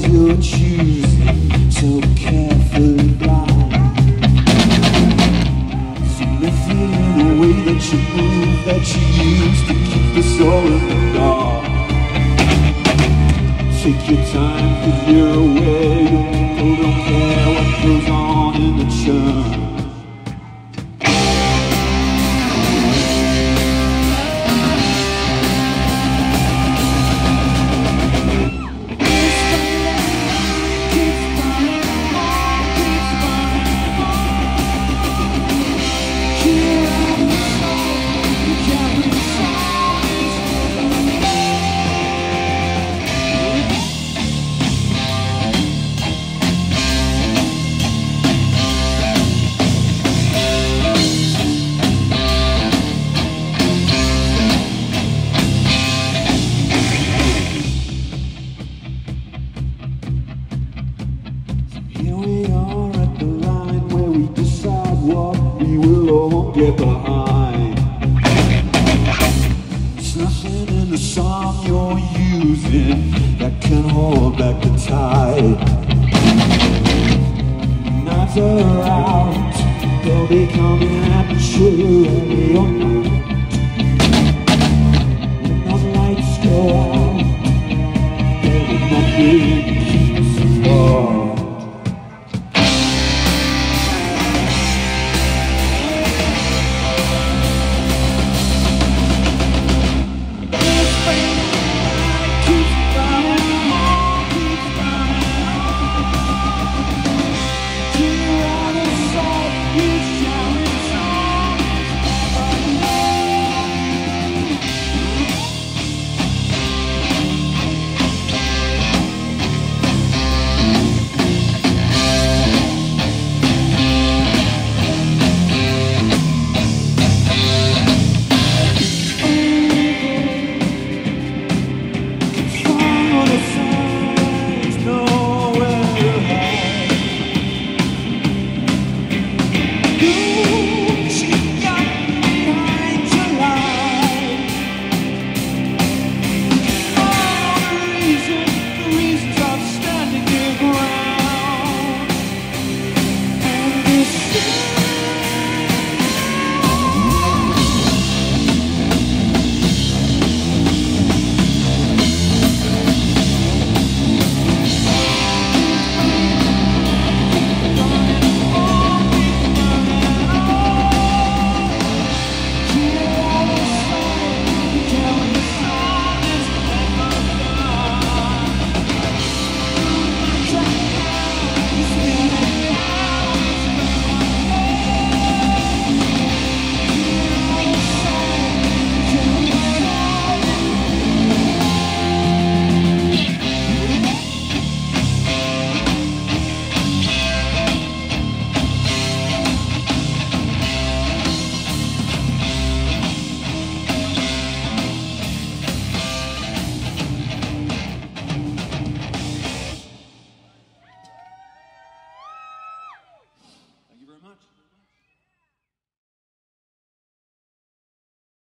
you're choosing, so carefully blind. So nothing in the way that you move, that you use to keep us all in the dark. Take your time, 'cause you're aware your people don't care what goes on in the CHURN. Here we are at the line where we decide what we will or won't get behind. There's nothing in the song you're using that can hold back the tide. Knives are out, they'll be coming at you every night. When those lights go out, there will not be